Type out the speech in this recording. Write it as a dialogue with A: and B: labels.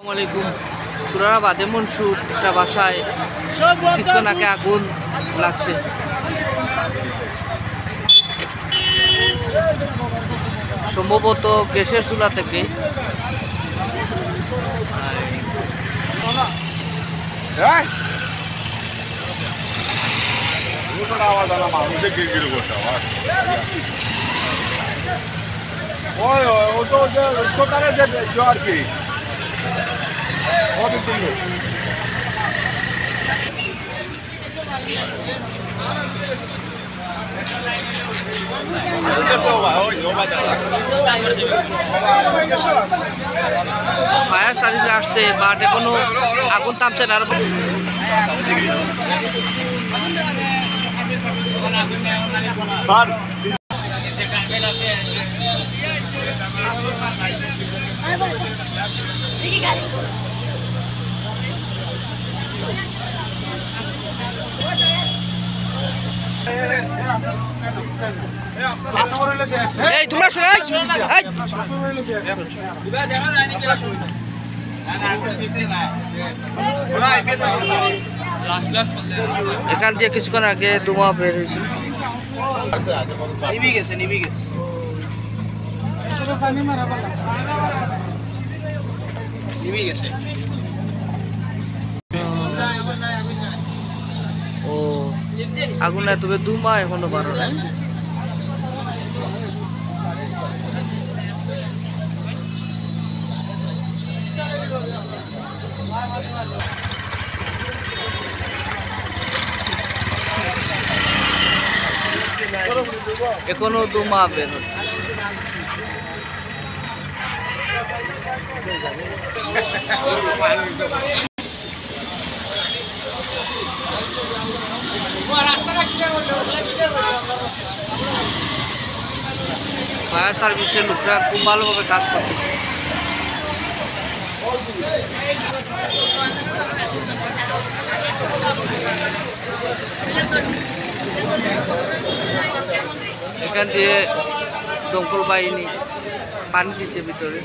A: আসসালামাইকুম। তুরারাবাদে মনসুর একটা বাসায় কিছুক্ষণ আগে আগুন লাগছে। সম্ভবত গ্যাসের চুলা থেকে। ফায়ার সার্ভিস আসছে, বাট এখনো আগুন থামছে না। এই তোমরা শোনাই এখান দিয়ে কিছুক্ষণ আগে ধোঁয়া বের হয়েছে। ও আগুন না, তবে ধোঁয়া এখনো বারো না। এখনো ধোঁয়া বের হচ্ছে। ফায়ার সার্ভিসের লোকরা খুব ভালোভাবে কাজ করতেছে। এখান দিয়ে দমকল বাহিনী পানি দিচ্ছে ভিতরে।